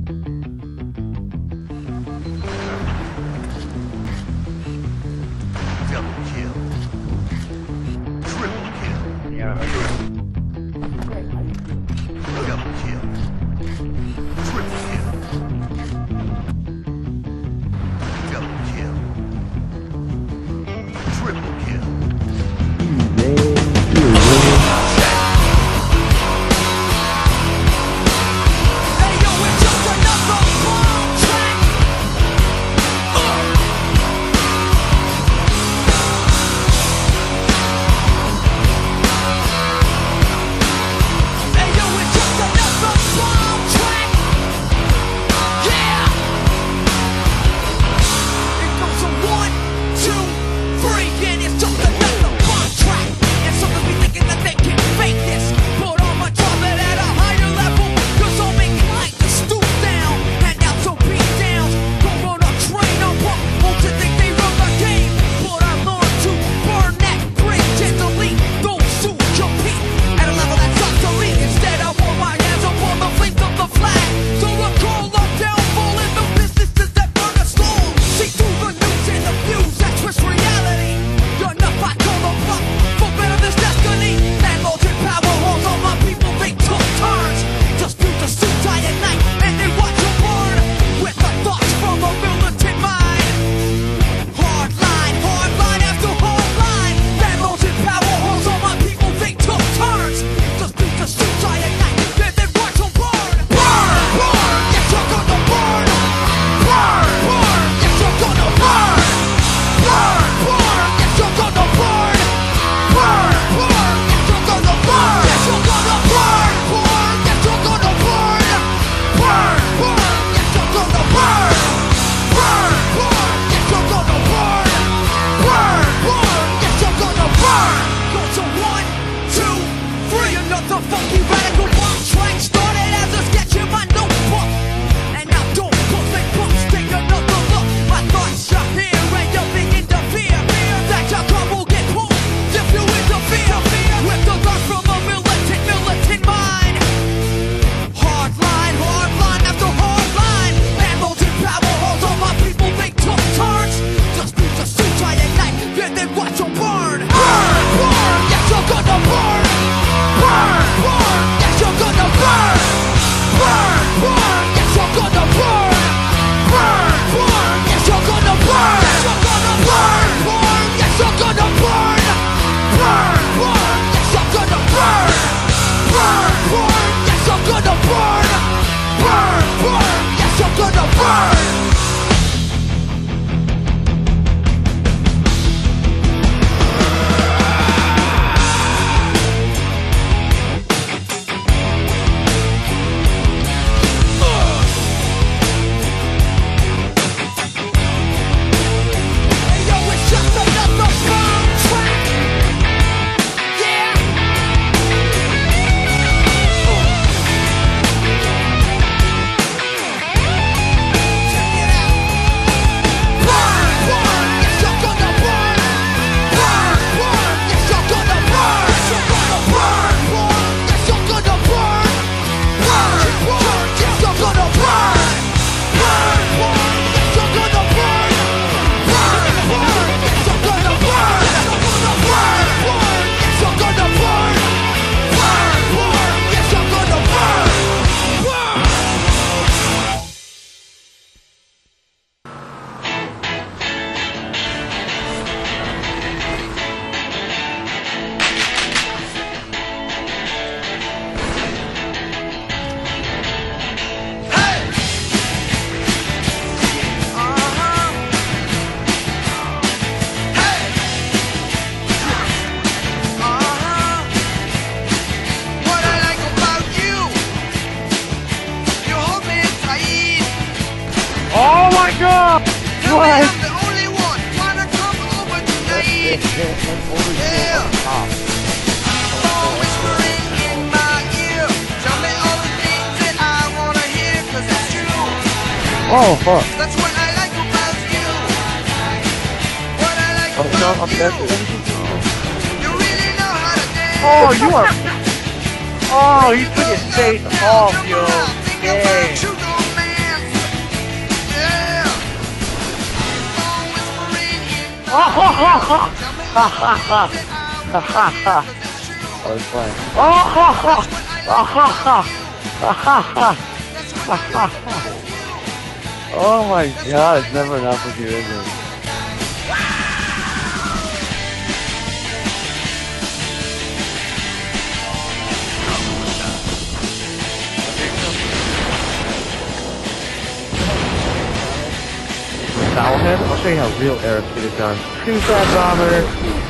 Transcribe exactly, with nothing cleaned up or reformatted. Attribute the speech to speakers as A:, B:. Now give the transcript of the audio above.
A: Double kill. Triple kill.
B: Yeah.
A: Double kill. Triple kill. Double kill. Triple kill.
C: Hey yo, it's just another bomb track. Hey yo, it's just another bomb track. Yeah. It goes a one, two, three, and it's just another bomb track. And some of me thinking that they can fake this, but I'ma drop it at a higher level. Cause I'm inclined to stoop down, hand out some beat downs. Don't run a train on pump, won't you think they run the game? But I learned to burn that bridge and delete those who compete at a level that's obsolete. Instead I wore my hands up on the flames of the flag. So I call up downfall in the businesses that burn us all. See through the news and the views, that twist reality. You're not I call them up for better this destiny. Landlords and power halls, all my people, they took turns. Just built a suit tie at night and they watch them burn. With the thoughts from a militant mind. Hard line, hard line after hard line. Landlords and power halls, all my people, they took turns. Just built a suit tie at night and they watch them burn. Burn, burn, yes you're gonna burn. Burn, burn, yes you're gonna burn. Burn, burn, yes you're gonna burn. Burn, burn, yes you're gonna burn. Yes you're gonna burn. Burn, yes you're gonna burn. Burn, burn, yes you're gonna burn. Burn, burn, yes you're gonna burn. Burn, burn, yes you're gonna burn. Go to one, two, three. Another funky radical bomb track started as a sketch in my notebook. And now don't post fake books, take another look. My thoughts are here and you're being interfere. That your car will get pulled if you interfere. With the love from a militant, militant mind. Hard line, hard line after hard line. Landlords and power halls, all my people, they took turns. Just beat the suit tie at night, then they watch them burn. Burn, burn, yes you're gonna burn. Burn, burn, yes you're gonna burn. Burn, burn, yes you're gonna burn. Burn, burn, yes you're gonna burn. Yes you're gonna burn. Burn, yes you're gonna burn. Burn, burn, yes you're gonna burn. Burn, burn, yes you're gonna burn. Burn, burn, yes you're gonna burn. Hey yo, it's just another bomb track. Yeah. Check it out. Burn, burn, yes you're gonna burn. Burn, burn, yes you're gonna burn. Yes you're gonna burn. Burn, yes you're gonna burn. Burn, burn, yes you're gonna burn. Burn, burn, yes you're gonna burn. Burn, burn, yes you're gonna burn. Burn, burn, yes you're gonna burn. Burn, burn, yes you're gonna burn. Burn.
D: What I like about you, you hold me tight.
B: Oh my god!
D: Tell me
B: What?
D: I'm the only one. Wanna come over tonight? Yeah. Phone whispering in my ear. Tell me all the things that I wanna hear, 'cause it's true.
B: Oh fuck.
D: That's what I like about you. What I like
B: Oh, no, I'm
D: about
B: dead.
D: you, you really know how to dance.
B: Oh, you are. Oh, you took his face off, yo. Dang.
D: Think about you, though, man.
B: ha ha ha ha ha ha. That was funny. Oh ha ha ha ha ha ha ha ha ha. Oh my god, it's never enough with you, is it? Foulhead? I'll show you how real Aerospeed is done. Two side bomber.